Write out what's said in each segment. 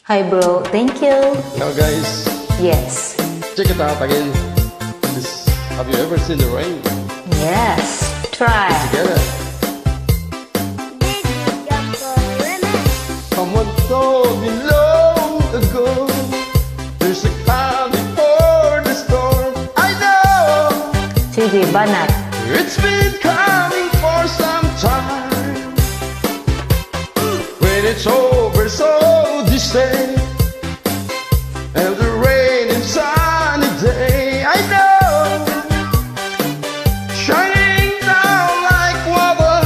Hi bro, thank you. Hello guys. Yes. Check it out again. Have you ever seen the rain? Yes. Try. Together. Someone told me long ago, there's a calm before the storm. I know. Sige, banat. It's been coming for some time. When it's over, so they say, and the rain and sunny day, I know, shining down like water.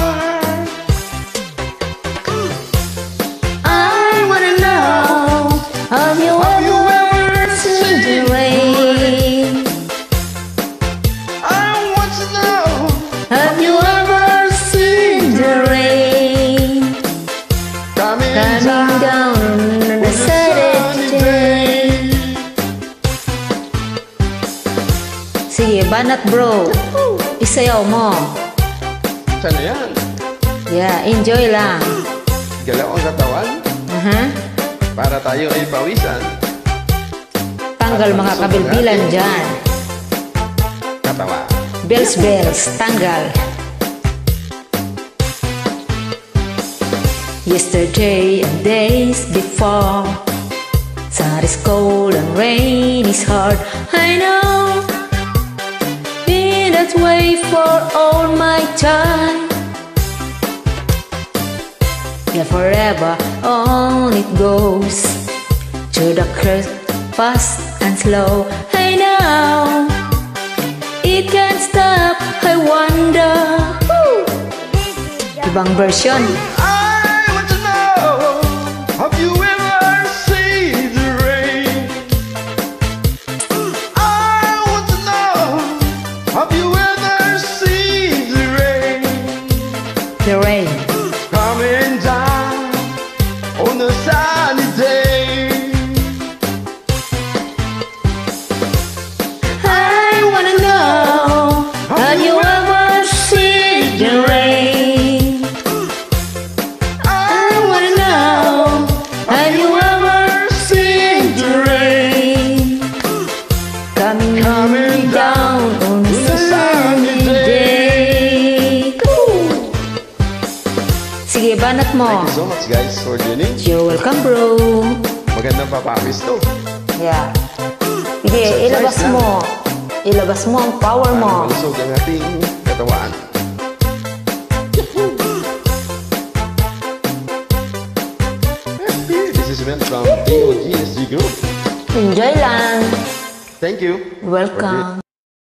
I wanna know, have you ever seen the rain? I want to know, Have you ever seen the rain coming down on a Saturday day? Sige, banat bro. Isayaw mo. Sana yan. Yeah, enjoy lang. Galaw ang katawan para tayo ay pawisan. Tanggal mga kabilbilan dyan. Katawa. Bells, bells, tanggal. Yesterday and days before, sun is cold and rain is hard. I know, been that way for all my time. Yeah, forever on it goes, to the curse, fast and slow. I know, it can't stop, I wonder. Woo! Ibang version. I want to know, have you ever seen the rain? I want to know, have you ever seen the rain? The rain. Coming down on a sunny day. I wanna know, have you ever seen the rain? I wanna know, have you ever seen the rain? Coming down on a sunny day. Woo! Sige, banat mo. Thank you so much guys for tuning. You're welcome bro. Magandang papawis to. Yeah. Sige, ilabas lang. mo. Ilabas mo ang power mo. Malusog ang ating katawan. This is Ben from TOGSG Group. Enjoy lang. Thank you. Welcome.